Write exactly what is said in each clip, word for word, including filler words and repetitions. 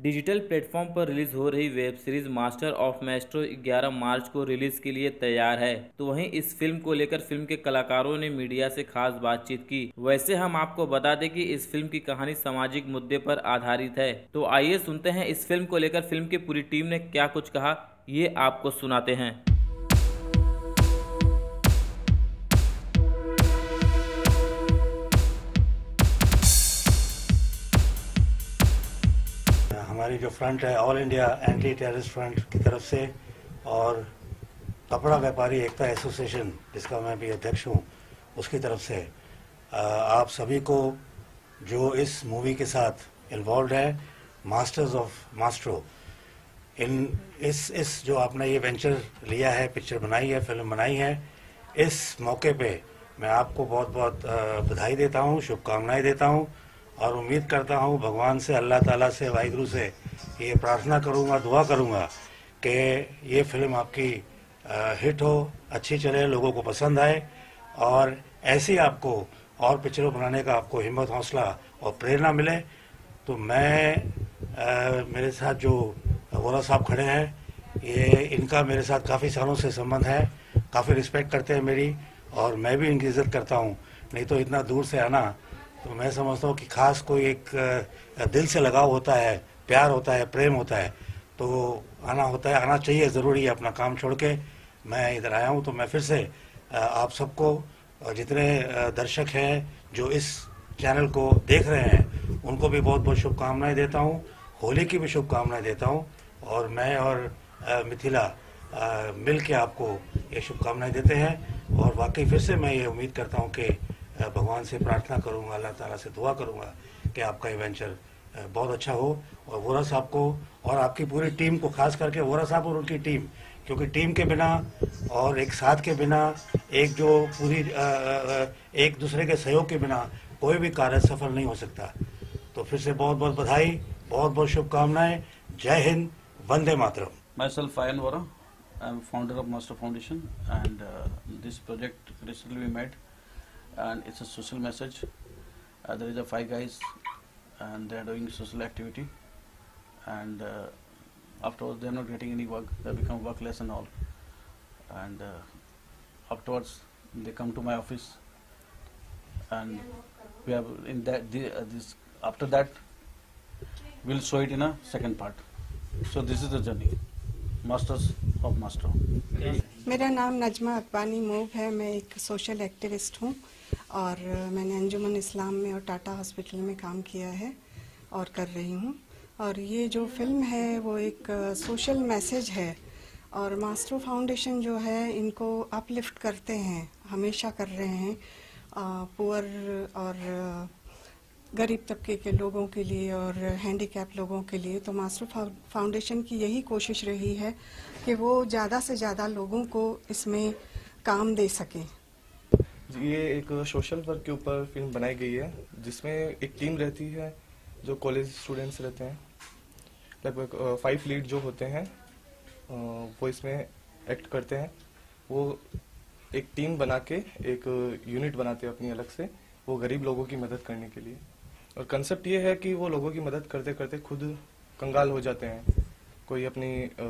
Digital platform पर release हो रही web series master of maestro ग्यारह मार्च को रिलीज के लिए तैयार है। तो वहीं इस फिल्म को लेकर फिल्म के कलाकारों ने मीडिया से खास बातचीत की। वैसे हम आपको बता दें कि इस फिल्म की कहानी सामाजिक मुद्दे पर आधारित है। तो आइए सुनते हैं इस फिल्म को लेकर फिल्म की पूरी टीम ने क्या कुछ कहा, ये आपको सुनाते हैं। हमारी जो फ्रंट है all India anti terrorist front की तरफ से और कपड़ा व्यापारी एकता एसोसिएशन जिसका मैं भी अध्यक्ष हूँ उसकी तरफ से आप सभी को जो इस मूवी के साथ इन्वॉल्व है मास्टर्स ऑफ मास्ट्रो इन इस इस जो आपने ये वेंचर लिया है, पिक्चर बनाई है, फिल्म बनाई है, इस मौके पे मैं आपको बहुत बहुत बधाई देता हूँ, शुभकामनाएं देता हूँ और उम्मीद करता हूँ भगवान से, अल्लाह ताला से, वाहिगुरु से ये प्रार्थना करूँगा, दुआ करूँगा कि ये फिल्म आपकी हिट हो, अच्छी चले, लोगों को पसंद आए और ऐसी आपको और पिक्चरों बनाने का आपको हिम्मत, हौसला और प्रेरणा मिले। तो मैं आ, मेरे साथ जो वोरा साहब खड़े हैं, ये इनका मेरे साथ काफ़ी सालों से संबंध है, काफ़ी रिस्पेक्ट करते हैं मेरी और मैं भी इनकी इज़्ज़त करता हूँ। नहीं तो इतना दूर से आना तो मैं समझता हूँ कि खास कोई एक दिल से लगाव होता है, प्यार होता है, प्रेम होता है, तो आना होता है, आना चाहिए, ज़रूरी है। अपना काम छोड़ के मैं इधर आया हूँ। तो मैं फिर से आप सबको, जितने दर्शक हैं जो इस चैनल को देख रहे हैं, उनको भी बहुत बहुत शुभकामनाएं देता हूँ, होली की भी शुभकामनाएं देता हूँ और मैं और मिथिला मिल के आपको ये शुभकामनाएं देते हैं। और वाकई फिर से मैं ये उम्मीद करता हूँ कि भगवान से प्रार्थना करूंगा, अल्लाह ताला से दुआ करूंगा कि आपका ये वेंचर बहुत अच्छा हो और वोरा साहब को और आपकी पूरी टीम को, खास करके वोरा साहब और उनकी टीम, क्योंकि टीम के बिना और एक साथ के बिना, एक जो पूरी एक दूसरे के सहयोग के बिना कोई भी कार्य सफल नहीं हो सकता। तो फिर से बहुत बहुत बधाई, बहुत बहुत शुभकामनाएं। जय Hind, Vande Mataram. Myself Ayan Vora, I am founder of Master Foundation and uh, this project recently we made and it's a social message. Uh, there is a five guys and they are doing social activity and uh, afterwards they are not getting any work, they become workless and all, and uh, afterwards they come to my office and we have in that the, uh, this after that we'll show it in a second part. So this is the journey, Masters of Mastro. मेरा नाम Najma अकबानी move है। मैं एक social activist हूँ और मैंने अंजुमन इस्लाम में और टाटा हॉस्पिटल में काम किया है और कर रही हूँ। और ये जो फिल्म है वो एक सोशल मैसेज है और मास्ट्रो फाउंडेशन जो है इनको अपलिफ्ट करते हैं, हमेशा कर रहे हैं पुअर और गरीब तबके के लोगों के लिए और हैंडीकैप लोगों के लिए। तो मास्ट्रो फाउंडेशन की यही कोशिश रही है कि वो ज़्यादा से ज़्यादा लोगों को इसमें काम दे सकें। ये एक सोशल वर्क के ऊपर फिल्म बनाई गई है जिसमें एक टीम रहती है जो कॉलेज स्टूडेंट्स रहते हैं, लगभग फाइव लीड जो होते हैं वो इसमें एक्ट करते हैं। वो एक टीम बना के एक यूनिट बनाते हैं अपनी अलग से, वो गरीब लोगों की मदद करने के लिए। और कंसेप्ट ये है कि वो लोगों की मदद करते करते खुद कंगाल हो जाते हैं। कोई अपनी आ,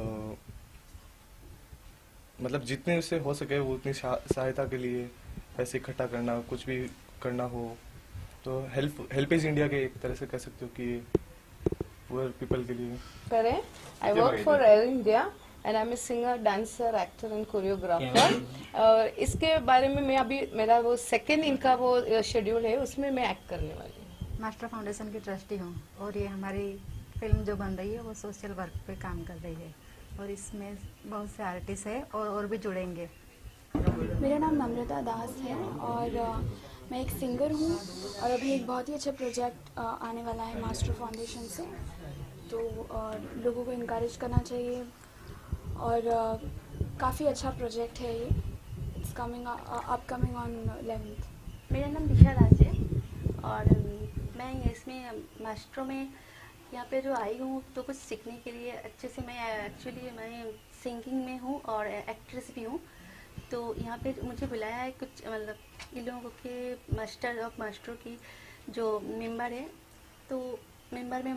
मतलब जितने से हो सके वो उतनी सहायता के लिए पैसे इकट्ठा करना, कुछ भी करना हो तो हेल्प हेल्प इज इंडिया के एक तरह से कह सकते हो कि पुअर पीपल के लिए करें। I work for Air India and I am a singer, dancer, actor and choreographer. और इसके बारे में मैं अभी, मेरा वो सेकेंड इनका वो शेड्यूल है, उसमें मैं एक्ट करने वाली हूँ। मास्टर फाउंडेशन की ट्रस्टी हूँ और ये हमारी फिल्म जो बन रही है वो सोशल वर्क पे काम कर रही है और इसमें बहुत से आर्टिस्ट है और और भी जुड़ेंगे। मेरा नाम नम्रता दास है और आ, मैं एक सिंगर हूँ और अभी एक बहुत ही अच्छा प्रोजेक्ट आने वाला है मास्टर फाउंडेशन से, तो आ, लोगों को इनकरेज करना चाहिए और काफ़ी अच्छा प्रोजेक्ट है ये। It's coming upcoming on eleventh. मेरा नाम दिशा दास है और मैं इसमें मास्ट्रो में यहाँ पे जो आई हूँ तो कुछ सीखने के लिए अच्छे से। मैं एक्चुअली मैं सिंगिंग में हूँ और एक्ट्रेस भी हूँ, तो यहाँ पे मुझे बुलाया है कुछ मतलब इन लोगों के मास्टर ऑफ मास्ट्रो की जो मेंबर है, तो मेंबर में मतलब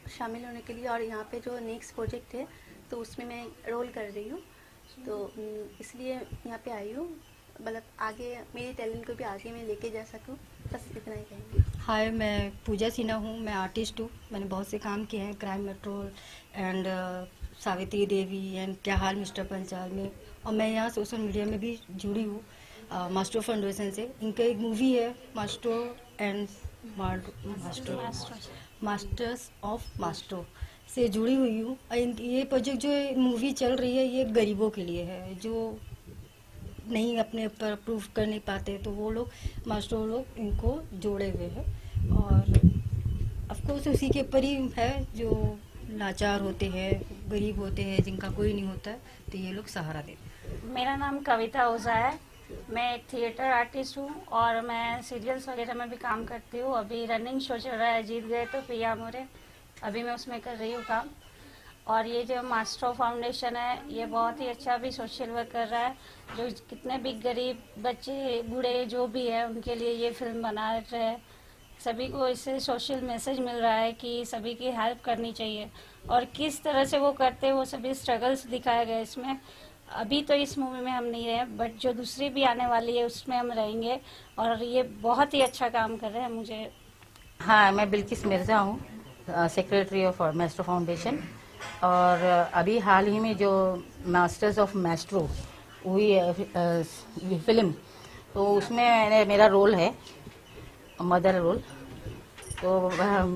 शामिल होने के लिए, और यहाँ पे जो नेक्स्ट प्रोजेक्ट है तो उसमें मैं रोल कर रही हूँ, तो इसलिए यहाँ पे आई हूँ, मतलब आगे मेरी टैलेंट को भी आगे मैं लेके जा सकूँ, बस इतना ही कहेंगे। हाय, मैं पूजा सिन्हा हूँ, मैं आर्टिस्ट हूँ। मैंने बहुत से काम किए हैं, crime patrol and Savitri Devi and क्या हाल मिस्टर पंचाल में, और मैं यहाँ सोशल मीडिया में भी जुड़ी हूँ मास्टर फाउंडेशन से। इनका एक मूवी है master and master masters of master से जुड़ी हुई हूँ। ये प्रोजेक्ट जो मूवी चल रही है ये गरीबों के लिए है, जो नहीं अपने पर प्रूफ कर नहीं पाते, तो वो लोग मास्टर लोग इनको जोड़े हुए हैं, और ऑफकोर्स उसी के ऊपर ही है जो लाचार होते हैं, गरीब होते हैं, जिनका कोई नहीं होता, तो ये लोग सहारा देते हैं। मेरा नाम कविता ओझा है, मैं एक थिएटर आर्टिस्ट हूँ और मैं सीरियल्स वगैरह में भी काम करती हूँ। अभी रनिंग शो चल रहा है जीत गए तो पिया मोरे, अभी मैं उसमें कर रही हूँ काम। और ये जो मास्टर फाउंडेशन है ये बहुत ही अच्छा भी सोशल वर्क कर रहा है, जो कितने भी गरीब बच्चे बूढ़े जो भी है उनके लिए ये फिल्म बना रहे हैं। सभी को इससे सोशल मैसेज मिल रहा है कि सभी की हेल्प करनी चाहिए, और किस तरह से वो करते हैं वो सभी स्ट्रगल्स दिखाए गए इसमें। अभी तो इस मूवी में हम नहीं रहे, बट जो दूसरी भी आने वाली है उसमें हम रहेंगे, और ये बहुत ही अच्छा काम कर रहे हैं। मुझे हाँ, मैं बिल्किस मिर्ज़ा हूँ, सेक्रेटरी ऑफ मास्टर फाउंडेशन, और अभी हाल ही में जो मास्टर्स ऑफ मास्ट्रो हुई है फिल्म, तो उसमें मैंने मेरा रोल है मदर रोल। तो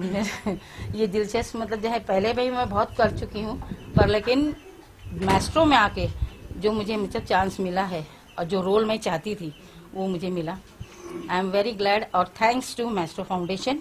ये दिलचस्प मतलब जो है पहले भी मैं बहुत कर चुकी हूँ, पर लेकिन मास्ट्रो में आके जो मुझे मतलब चांस मिला है और जो रोल मैं चाहती थी वो मुझे मिला। आई एम वेरी ग्लैड और थैंक्स टू मास्टर फाउंडेशन।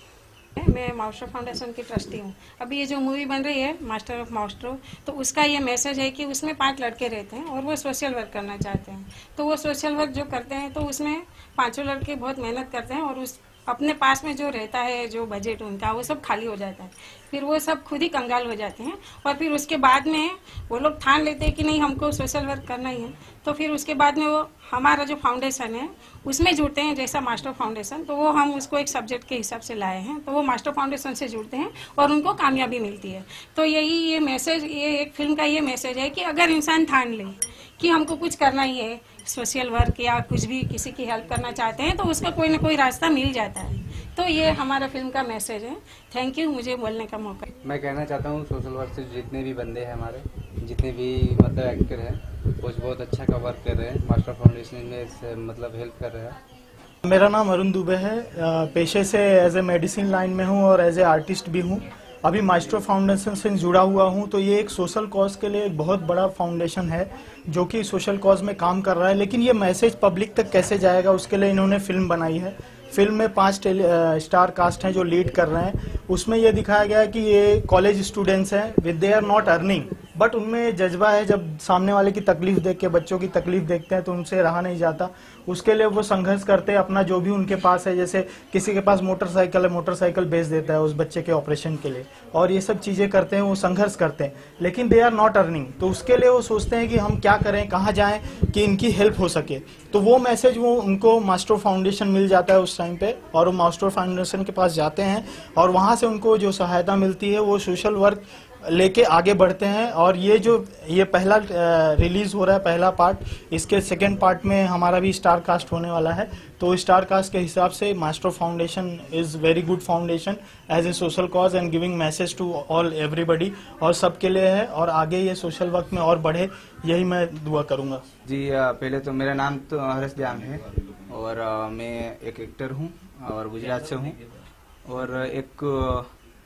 मैं मास्टर फाउंडेशन की ट्रस्टी हूँ। अभी ये जो मूवी बन रही है मास्टर ऑफ मास्टर, तो उसका ये मैसेज है कि उसमें पांच लड़के रहते हैं और वो सोशल वर्क करना चाहते हैं। तो वो सोशल वर्क जो करते हैं तो उसमें पांचों लड़के बहुत मेहनत करते हैं, और उस अपने पास में जो रहता है जो बजट उनका वो सब खाली हो जाता है, फिर वो सब खुद ही कंगाल हो जाते हैं। और फिर उसके बाद में वो लोग ठान लेते हैं कि नहीं हमको सोशल वर्क करना ही है, तो फिर उसके बाद में वो हमारा जो फाउंडेशन है उसमें जुड़ते हैं, जैसा मास्टर फाउंडेशन। तो वो हम उसको एक सब्जेक्ट के हिसाब से लाए हैं, तो वो मास्टर फाउंडेशन से जुड़ते हैं और उनको कामयाबी मिलती है। तो यही ये मैसेज, ये एक फिल्म का ये मैसेज है कि अगर इंसान ठान ले कि हमको कुछ करना ही है, सोशल वर्क या कुछ भी किसी की हेल्प करना चाहते हैं, तो उसका कोई ना कोई रास्ता मिल जाता है। तो ये हमारा फिल्म का मैसेज है। थैंक यू मुझे बोलने का मौका। मैं कहना चाहता हूँ सोशल वर्क से जितने भी बंदे हैं हमारे, जितने भी मतलब एक्टर हैं, वो बहुत अच्छा का वर्क कर रहे हैं। मास्टर फाउंडेशन में इससे मतलब हेल्प कर रहे हैं। मेरा नाम अरुण दुबे है, पेशे से एज ए मेडिसिन लाइन में हूँ और एज ए आर्टिस्ट भी हूँ। अभी मास्टर फाउंडेशन से जुड़ा हुआ हूँ। तो ये एक सोशल कॉज के लिए एक बहुत बड़ा फाउंडेशन है जो कि सोशल कॉज में काम कर रहा है, लेकिन ये मैसेज पब्लिक तक कैसे जाएगा उसके लिए इन्होंने फिल्म बनाई है। फिल्म में पांच स्टार कास्ट हैं जो लीड कर रहे हैं। उसमें ये दिखाया गया है कि ये कॉलेज स्टूडेंट्स हैं, with they are not earning, but उनमें जज्बा है, जब सामने वाले की तकलीफ देख के, बच्चों की तकलीफ देखते हैं तो उनसे रहा नहीं जाता। उसके लिए वो संघर्ष करते हैं, अपना जो भी उनके पास है, जैसे किसी के पास मोटरसाइकिल है, मोटरसाइकिल बेच देता है उस बच्चे के ऑपरेशन के लिए, और ये सब चीजें करते हैं, वो संघर्ष करते हैं, लेकिन दे आर नॉट अर्निंग। तो उसके लिए वो सोचते हैं कि हम क्या करें, कहाँ जाएं कि इनकी हेल्प हो सके। तो वो मैसेज वो उनको मास्टर फाउंडेशन मिल जाता है उस टाइम पे, और वो मास्टर फाउंडेशन के पास जाते हैं और वहां से उनको जो सहायता मिलती है वो सोशल वर्क लेके आगे बढ़ते हैं। और ये जो ये पहला रिलीज हो रहा है, पहला पार्ट, इसके सेकेंड पार्ट में हमारा भी स्टार कास्ट होने वाला है। तो स्टार कास्ट के हिसाब से master foundation is very good foundation as a social cause and giving message to all everybody, और सबके लिए है, और आगे ये सोशल वर्क में और बढ़े, यही मैं दुआ करूंगा। जी पहले तो मेरा नाम तो हर्ष जाम है और मैं एक एक्टर हूँ और गुजरात से हूँ, और एक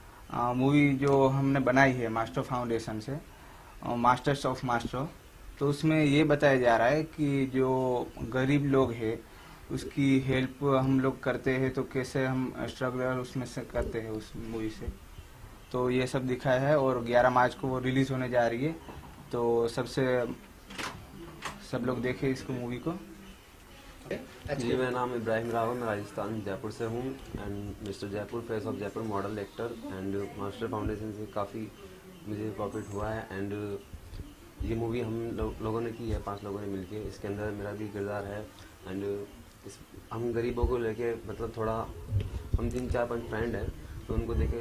मूवी जो हमने बनाई है मास्टर फाउंडेशन से, मास्टर्स ऑफ मास्टर, तो उसमें ये बताया जा रहा है कि जो गरीब लोग हैं उसकी हेल्प हम लोग करते हैं, तो कैसे हम स्ट्रगलर उसमें से करते हैं उस मूवी से। तो ये सब दिखाया है और ग्यारह मार्च को वो रिलीज होने जा रही है, तो सबसे सब लोग देखें इसको मूवी को। जी मेरा नाम इब्राहिम रावल, मैं राजस्थान जयपुर से हूँ and mister Jaipur face of Jaipur model actor, and master foundation से काफ़ी मुझे प्रॉफिट हुआ है। एंड ये मूवी हम लो, लोगों ने की है, पांच लोगों ने मिलके। इसके अंदर मेरा भी किरदार है, एंड इस हम गरीबों को लेके मतलब थोड़ा हम तीन चार पांच फ्रेंड हैं, तो उनको देखे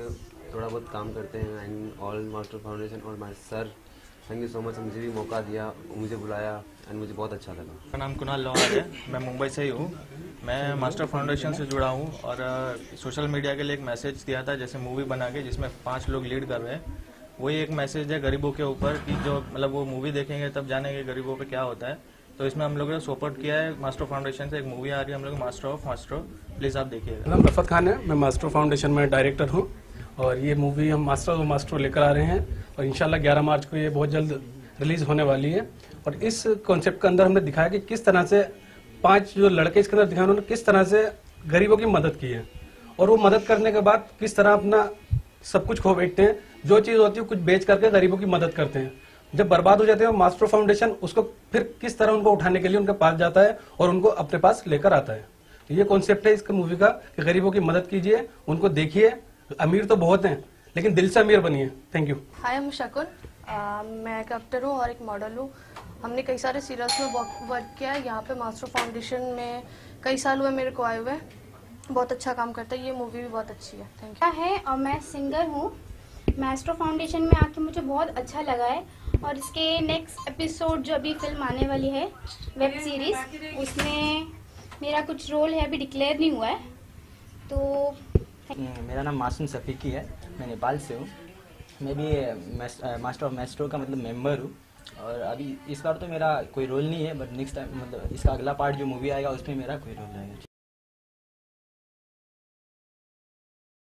थोड़ा बहुत काम करते हैं। एंड ऑल मास्टर फाउंडेशन और my sir, thank you so much, मुझे भी मौका दिया, मुझे बुलाया एंड मुझे बहुत अच्छा लगा। मेरा नाम कुणाल लोहार है, मैं मुंबई से ही हूँ। मैं मास्टर फाउंडेशन से जुड़ा हूँ और सोशल मीडिया के लिए एक मैसेज दिया था, जैसे मूवी बना के जिसमें पांच लोग लीड कर रहे हैं। वही एक मैसेज है गरीबों के ऊपर कि जो मतलब वो मूवी देखेंगे तब जानेंगे गरीबों पे क्या होता है। तो इसमें हम लोगों ने सपोर्ट किया है मास्टर फाउंडेशन से। एक मूवी आ रही है हम लोग मास्टर ऑफ मास्टर, प्लीज़ आप देखिएगा। नाम रफत खान है, मैं मास्टर फाउंडेशन में डायरेक्टर हूँ और ये मूवी हम मास्टर ऑफ मास्टर लेकर आ रहे हैं और इंशाल्लाह ग्यारह मार्च को ये बहुत जल्द रिलीज होने वाली है। और इस कॉन्सेप्ट के अंदर हमने दिखाया कि किस तरह से पांच जो लड़के इसके अंदर दिखाए उन्होंने किस तरह से गरीबों की मदद की है और वो मदद करने के बाद किस तरह अपना सब कुछ खो बैठते हैं। जो चीज़ होती है कुछ बेच करके गरीबों की मदद करते हैं। जब बर्बाद हो जाते हैं मास्टर फाउंडेशन उसको फिर किस तरह उनको उठाने के लिए उनके पास जाता है और उनको अपने पास लेकर आता है। ये कॉन्सेप्ट है इस मूवी का कि गरीबों की मदद कीजिए, उनको देखिए। अमीर तो बहुत हैं लेकिन दिल से अमीर बनिए। Thank you. हाय, मैं शकुन, मैं एक एक्टर हूँ और एक मॉडल हूँ। हमने कई सारे सीरियल्स में वर्क किया है। यहाँ पे मास्टर फाउंडेशन में कई साल हुए मेरे को आए हुए, बहुत अच्छा काम करता है। ये मूवी भी बहुत अच्छी है। Thank you. है और मैं सिंगर हूँ। मास्टर फाउंडेशन में आके मुझे बहुत अच्छा लगा है और इसके नेक्स्ट एपिसोड जो अभी फिल्म आने वाली है वेब सीरीज, उसमें मेरा कुछ रोल है, अभी डिक्लेयर नहीं हुआ है। तो मेरा नाम मासूम सफीकी है, मैं नेपाल से हूँ। मैं भी मास्टर ऑफ मास्टर का मतलब मेंबर हूँ और अभी इस बार तो मेरा कोई रोल नहीं है, बट नेक्स्ट टाइम मतलब इसका अगला पार्ट जो मूवी आएगा उसमें मेरा कोई रोल रहेगा।